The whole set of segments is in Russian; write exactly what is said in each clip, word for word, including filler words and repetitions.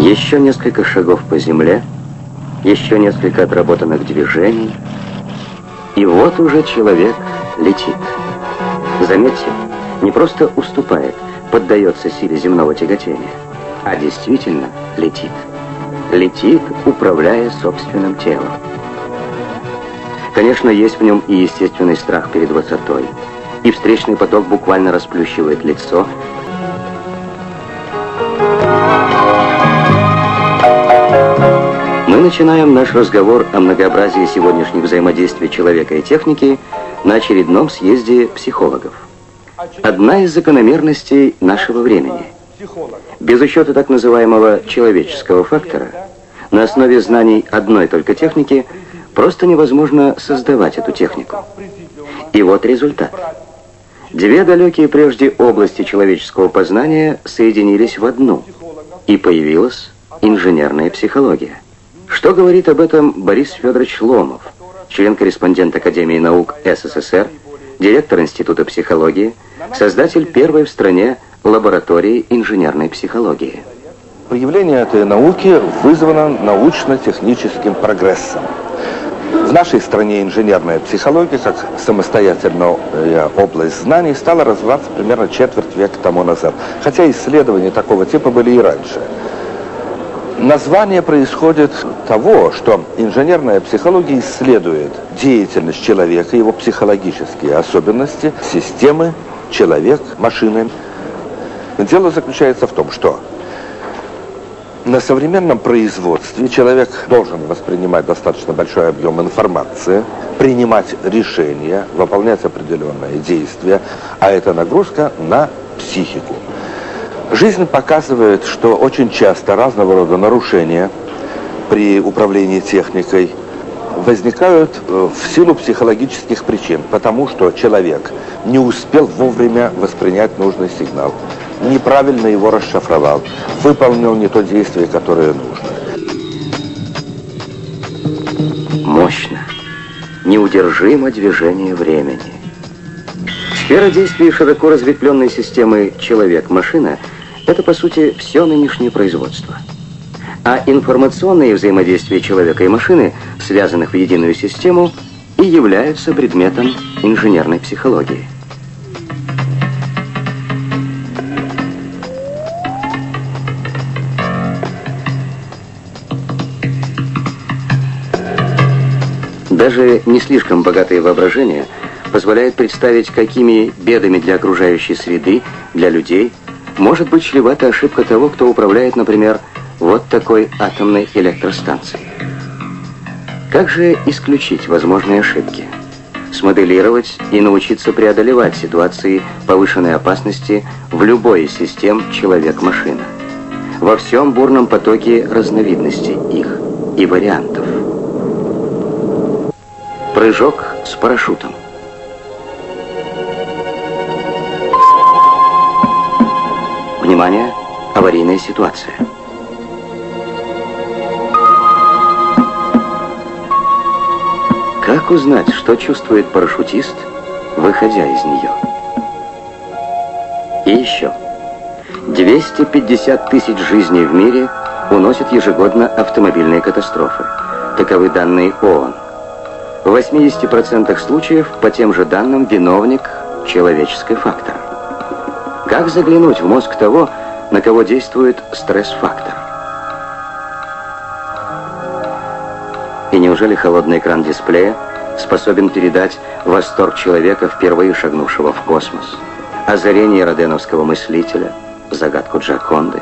Еще несколько шагов по земле, еще несколько отработанных движений, и вот уже человек летит. Заметьте, не просто уступает, поддается силе земного тяготения, а действительно летит. Летит, управляя собственным телом. Конечно, есть в нем и естественный страх перед высотой, и встречный поток буквально расплющивает лицо. Мы начинаем наш разговор о многообразии сегодняшних взаимодействий человека и техники на очередном съезде психологов. Одна из закономерностей нашего времени. Без учета так называемого человеческого фактора, на основе знаний одной только техники, просто невозможно создавать эту технику. И вот результат. Две далекие прежде области человеческого познания соединились в одну, и появилась инженерная психология. Что говорит об этом Борис Федорович Ломов, член-корреспондент Академии наук СССР, директор Института психологии, создатель первой в стране лаборатории инженерной психологии. Появление этой науки вызвано научно-техническим прогрессом. В нашей стране инженерная психология, как самостоятельная область знаний, стала развиваться примерно четверть века тому назад. Хотя исследования такого типа были и раньше. Название происходит от того, что инженерная психология исследует деятельность человека, его психологические особенности, системы, человек, машины. Дело заключается в том, что на современном производстве человек должен воспринимать достаточно большой объем информации, принимать решения, выполнять определенные действия, а это нагрузка на психику. Жизнь показывает, что очень часто разного рода нарушения при управлении техникой возникают в силу психологических причин, потому что человек не успел вовремя воспринять нужный сигнал, неправильно его расшифровал, выполнил не то действие, которое нужно. Мощно, неудержимо движение времени. Сфера действий широко разветвленной системы человек-машина – это, по сути, все нынешнее производство. А информационные взаимодействия человека и машины, связанных в единую систему, и являются предметом инженерной психологии. Даже не слишком богатое воображение позволяет представить, какими бедами для окружающей среды, для людей, может быть чревата ошибка того, кто управляет, например, вот такой атомной электростанцией. Как же исключить возможные ошибки? Смоделировать и научиться преодолевать ситуации повышенной опасности в любой из систем человек-машина. Во всем бурном потоке разновидностей их и вариантов. Прыжок с парашютом. Внимание, аварийная ситуация. Как узнать, что чувствует парашютист, выходя из нее? И еще. двести пятьдесят тысяч жизней в мире уносят ежегодно автомобильные катастрофы. Таковы данные ООН. В восьмидесяти процентах случаев, по тем же данным, виновник – человеческий фактор. Как заглянуть в мозг того, на кого действует стресс-фактор? И неужели холодный экран дисплея способен передать восторг человека, впервые шагнувшего в космос, озарение роденовского мыслителя, загадку Джоконды?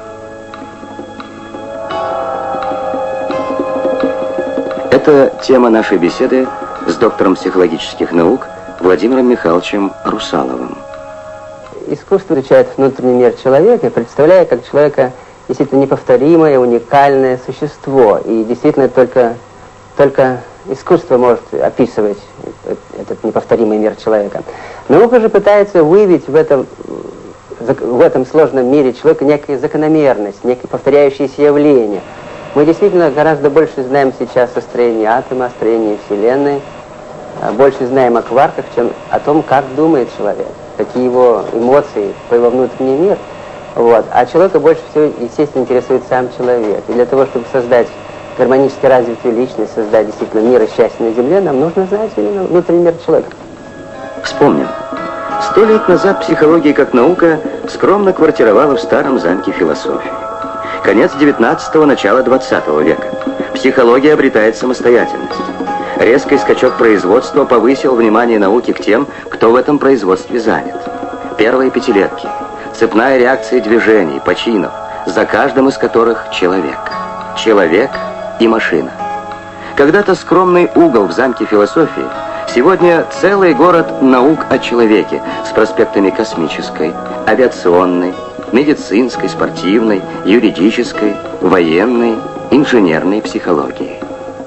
Это тема нашей беседы с доктором психологических наук Владимиром Михайловичем Русаловым. Искусство изучает внутренний мир человека, представляя как человека действительно неповторимое, уникальное существо. И действительно только, только искусство может описывать этот неповторимый мир человека. Наука же пытается выявить в этом, в этом сложном мире человека некую закономерность, некие повторяющиеся явления. Мы действительно гораздо больше знаем сейчас о строении атома, о строении Вселенной, больше знаем о кварках, чем о том, как думает человек, какие его эмоции, какой его внутренний мир. Вот. А человека больше всего, естественно, интересует сам человек. И для того, чтобы создать гармонически развитую личность, создать действительно мир и счастье на Земле, нам нужно знать именно внутренний мир человека. Вспомним. Сто лет назад психология как наука скромно квартировала в старом замке философии. Конец девятнадцатого, начало двадцатого века. Психология обретает самостоятельность. Резкий скачок производства повысил внимание науки к тем, кто в этом производстве занят. Первые пятилетки. Цепная реакция движений, починов, за каждым из которых человек. Человек и машина. Когда-то скромный угол в замке философии, сегодня целый город наук о человеке с проспектами космической, авиационной, медицинской, спортивной, юридической, военной, инженерной психологии.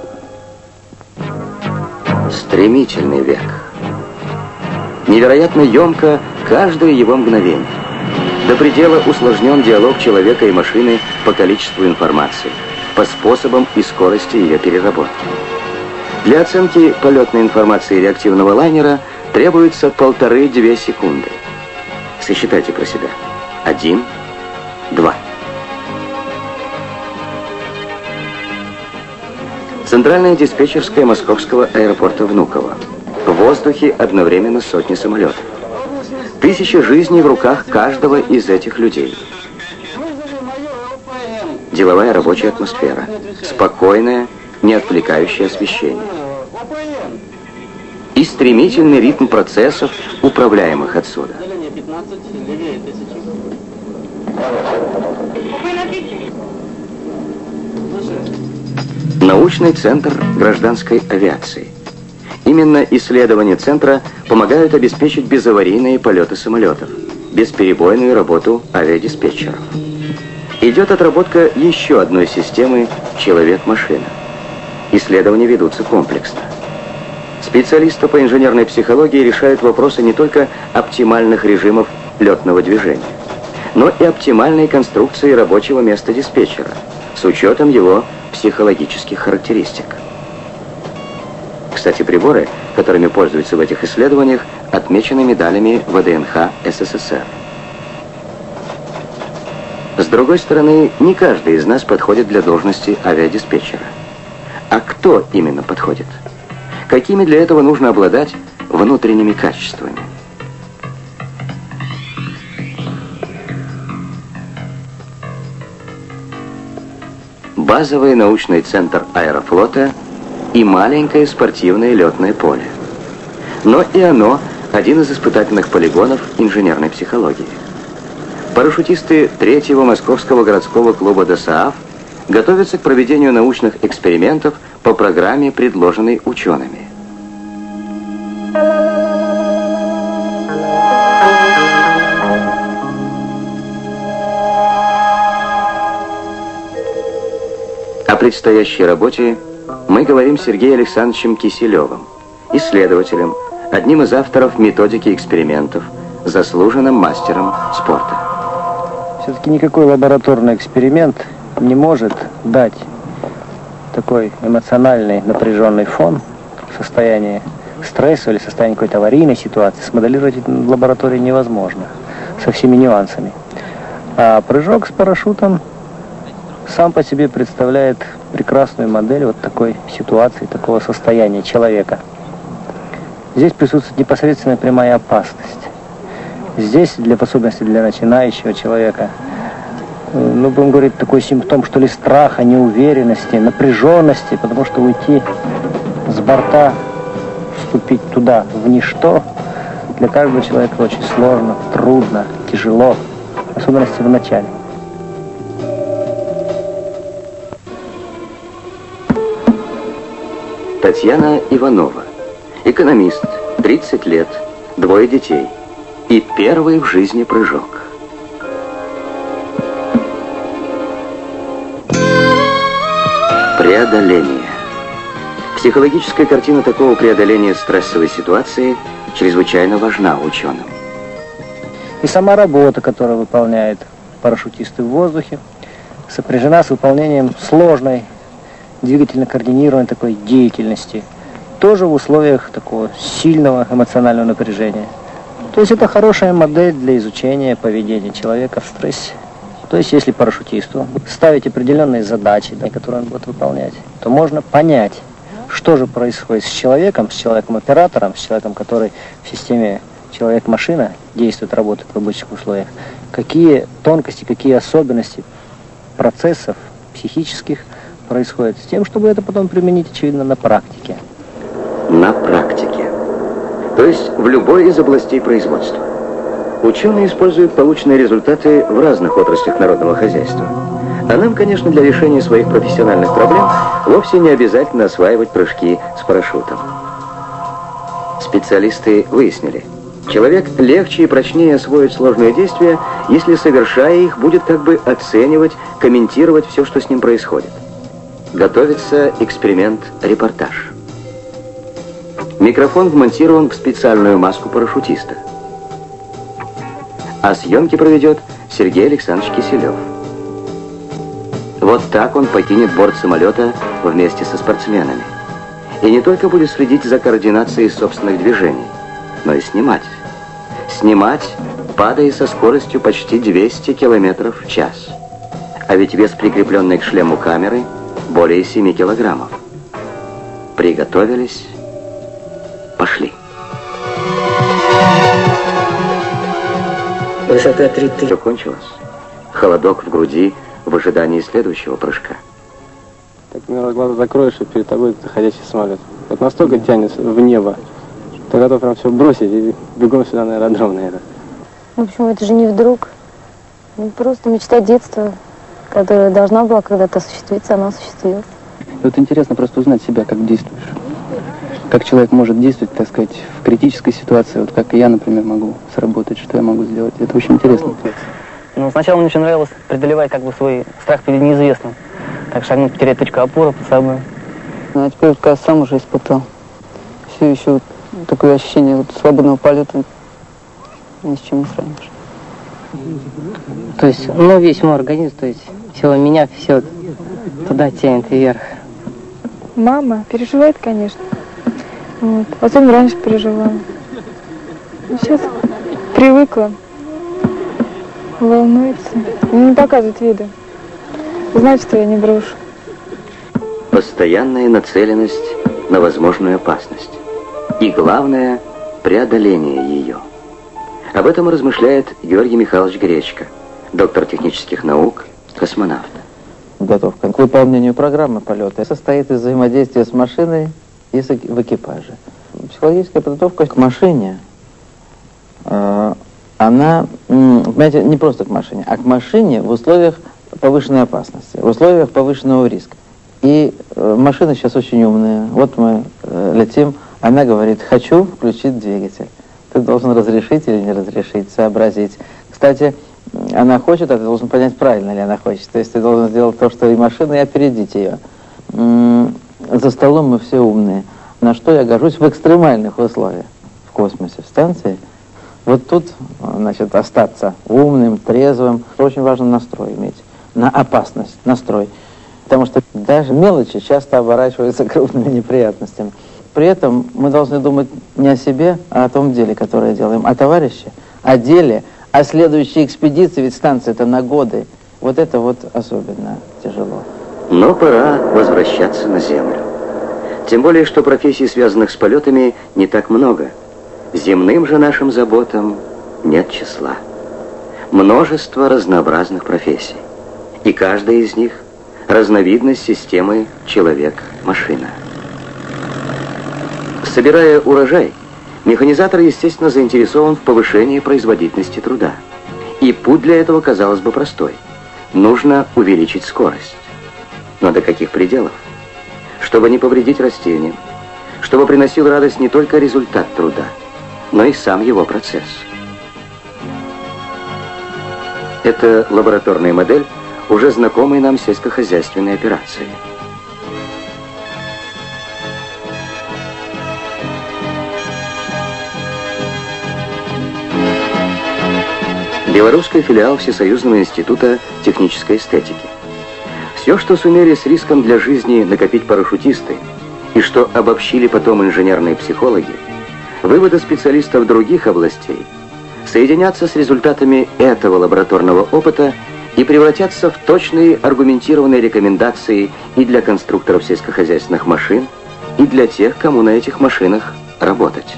Стремительный век. Невероятно емко каждое его мгновение. До предела усложнен диалог человека и машины по количеству информации, по способам и скорости ее переработки. Для оценки полетной информации реактивного лайнера требуется полторы-две секунды. Сосчитайте про себя. Один, два. Центральная диспетчерская Московского аэропорта Внуково. В воздухе одновременно сотни самолетов. Тысячи жизней в руках каждого из этих людей. Деловая рабочая атмосфера. Спокойное, не отвлекающее освещение. И стремительный ритм процессов, управляемых отсюда. Научный центр гражданской авиации. Именно исследования центра помогают обеспечить безаварийные полеты самолетов, бесперебойную работу авиадиспетчеров. Идет отработка еще одной системы «Человек-машина». Исследования ведутся комплексно. Специалисты по инженерной психологии решают вопросы не только оптимальных режимов летного движения, но и оптимальной конструкции рабочего места диспетчера с учетом его психологических характеристик. Кстати, приборы, которыми пользуются в этих исследованиях, отмечены медалями ВДНХ СССР. С другой стороны, не каждый из нас подходит для должности авиадиспетчера. А кто именно подходит? Какими для этого нужно обладать внутренними качествами? Базовый научный центр аэрофлота и маленькое спортивное летное поле. Но и оно один из испытательных полигонов инженерной психологии. Парашютисты третьего Московского городского клуба ДОСААФ готовятся к проведению научных экспериментов по программе, предложенной учеными. О предстоящей работе мы говорим с Сергеем Александровичем Киселевым, исследователем, одним из авторов методики экспериментов, заслуженным мастером спорта. Все-таки никакой лабораторный эксперимент не может дать такой эмоциональный напряженный фон, состояние стресса или состояние какой-то аварийной ситуации смоделировать в лаборатории невозможно, со всеми нюансами. А прыжок с парашютом сам по себе представляет прекрасную модель вот такой ситуации, такого состояния человека. Здесь присутствует непосредственная прямая опасность. Здесь, для особенности для начинающего человека, ну, будем говорить, такой симптом, что ли, страха, неуверенности, напряженности, потому что уйти с борта, вступить туда, в ничто, для каждого человека очень сложно, трудно, тяжело, в особенности в начале. Татьяна Иванова, экономист, тридцать лет, двое детей и первый в жизни прыжок. Преодоление. Психологическая картина такого преодоления стрессовой ситуации чрезвычайно важна ученым. И сама работа, которую выполняют парашютисты в воздухе, сопряжена с выполнением сложной, двигательно координированной такой деятельности, тоже в условиях такого сильного эмоционального напряжения. То есть это хорошая модель для изучения поведения человека в стрессе. То есть если парашютисту ставить определенные задачи, да, которые он будет выполнять, то можно понять, что же происходит с человеком, с человеком-оператором, с человеком, который в системе человек-машина действует, работает в обычных условиях, какие тонкости, какие особенности процессов психических происходят, с тем, чтобы это потом применить, очевидно, на практике. На практике. То есть в любой из областей производства. Ученые используют полученные результаты в разных отраслях народного хозяйства. А нам, конечно, для решения своих профессиональных проблем вовсе не обязательно осваивать прыжки с парашютом. Специалисты выяснили, человек легче и прочнее освоит сложные действия, если, совершая их, будет как бы оценивать, комментировать все, что с ним происходит. Готовится эксперимент-репортаж. Микрофон вмонтирован в специальную маску парашютиста. А съемки проведет Сергей Александрович Киселев. Вот так он покинет борт самолета вместе со спортсменами. И не только будет следить за координацией собственных движений, но и снимать. Снимать, падая со скоростью почти двести километров в час. А ведь вес, прикрепленный к шлему камеры, более семи килограммов. Приготовились, пошли. Высота три тысячи. Все кончилось. Холодок в груди в ожидании следующего прыжка. Так, наверное, глаза закроешь, и перед тобой ходячий самолет. Вот настолько тянет в небо, что готов прям все бросить и бегом сюда на аэродром, наверное. В общем, это же не вдруг. Ну, просто мечта детства, которая должна была когда-то осуществиться, она осуществилась. Вот интересно просто узнать себя, как действуешь. Как человек может действовать, так сказать, в критической ситуации, вот как и я, например, могу сработать, что я могу сделать. Это очень интересно. Ну, сначала мне очень нравилось преодолевать как бы свой страх перед неизвестным. Так шагнуть, потерять точку опоры под собой. Ну, а теперь, когда сам уже испытал, все еще вот такое ощущение вот свободного полета ни с чем не сравнишь. То есть, ну, весь мой организм, то есть, все меня, все туда тянет вверх. Мама переживает, конечно. Вот. Особенно раньше переживала. Но сейчас привыкла. Волнуется. Не показывает вида. Знает, что я не брошу. Постоянная нацеленность на возможную опасность. И главное, преодоление ее. Об этом размышляет Георгий Михайлович Гречко, доктор технических наук, космонавт. Подготовка к выполнению программы полета состоит из взаимодействия с машиной и с, в экипаже. Психологическая подготовка к машине, э, она, понимаете, не просто к машине, а к машине в условиях повышенной опасности, в условиях повышенного риска. И э, машины сейчас очень умные. Вот мы э, летим, она говорит: хочу включить двигатель. Ты должен разрешить или не разрешить, сообразить. Кстати, она хочет, а ты должен понять, правильно ли она хочет. То есть ты должен сделать то, что и машина, и опередить ее. М-м, за столом мы все умные. На что я гожусь в экстремальных условиях в космосе, в станции. Вот тут, значит, остаться умным, трезвым. Очень важно настрой иметь, на опасность, настрой. Потому что даже мелочи часто оборачиваются крупными неприятностями. При этом мы должны думать не о себе, а о том деле, которое делаем, о товарище, о деле, о следующей экспедиции, ведь станция это на годы. Вот это вот особенно тяжело. Но пора возвращаться на Землю. Тем более, что профессий, связанных с полетами, не так много. Земным же нашим заботам нет числа. Множество разнообразных профессий. И каждая из них – разновидность системы человек-машина. Собирая урожай, механизатор, естественно, заинтересован в повышении производительности труда. И путь для этого, казалось бы, простой. Нужно увеличить скорость. Но до каких пределов? Чтобы не повредить растениям, чтобы приносил радость не только результат труда, но и сам его процесс. Это лабораторная модель уже знакомой нам сельскохозяйственной операции. Белорусский филиал Всесоюзного института технической эстетики. Все, что сумели с риском для жизни накопить парашютисты, и что обобщили потом инженерные психологи, выводы специалистов других областей соединятся с результатами этого лабораторного опыта и превратятся в точные аргументированные рекомендации и для конструкторов сельскохозяйственных машин, и для тех, кому на этих машинах работать.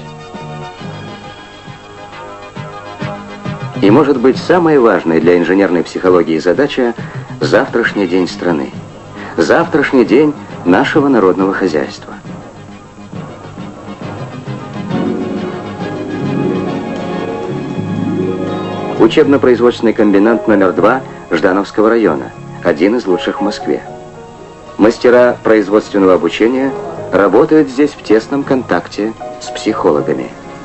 И, может быть, самая важная для инженерной психологии задача – завтрашний день страны, завтрашний день нашего народного хозяйства. Учебно-производственный комбинат номер два Ждановского района, один из лучших в Москве. Мастера производственного обучения работают здесь в тесном контакте с психологами.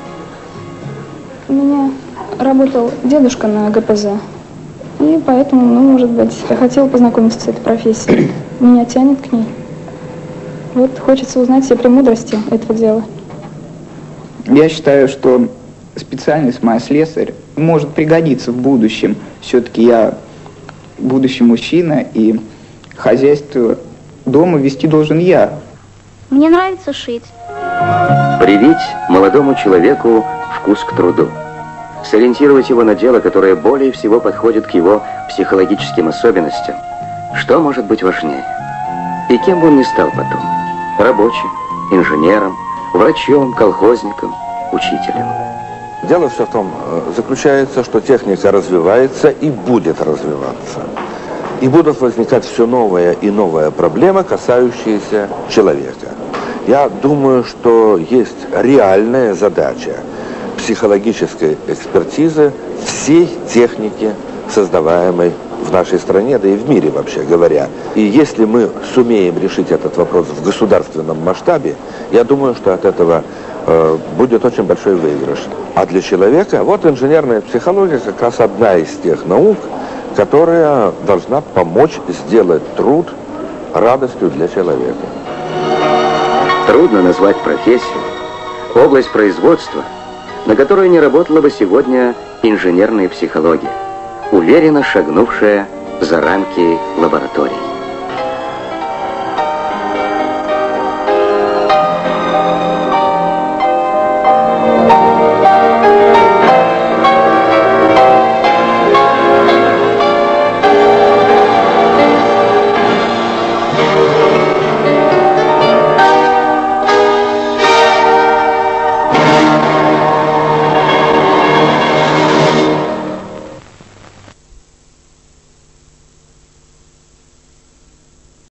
У меня работал дедушка на гэ пэ зэ, и поэтому, ну, может быть, я хотела познакомиться с этой профессией. Меня тянет к ней. Вот хочется узнать все премудрости этого дела. Я считаю, что специальность моя слесарь может пригодиться в будущем. Все-таки я будущий мужчина, и хозяйство дома вести должен я. Мне нравится шить. Привить молодому человеку вкус к труду. Сориентировать его на дело, которое более всего подходит к его психологическим особенностям. Что может быть важнее? И кем бы он ни стал потом? Рабочим, инженером, врачом, колхозником, учителем. Дело все в том, заключается, что техника развивается и будет развиваться. И будут возникать все новые и новые проблемы, касающиеся человека. Я думаю, что есть реальная задача психологической экспертизы всей техники, создаваемой в нашей стране, да и в мире, вообще говоря. И если мы сумеем решить этот вопрос в государственном масштабе, я думаю, что от этого э, будет очень большой выигрыш. А для человека, вот инженерная психология как раз одна из тех наук, которая должна помочь сделать труд радостью для человека. Трудно назвать профессию, область производства, на которую не работала бы сегодня инженерная психология, уверенно шагнувшая за рамки лабораторий.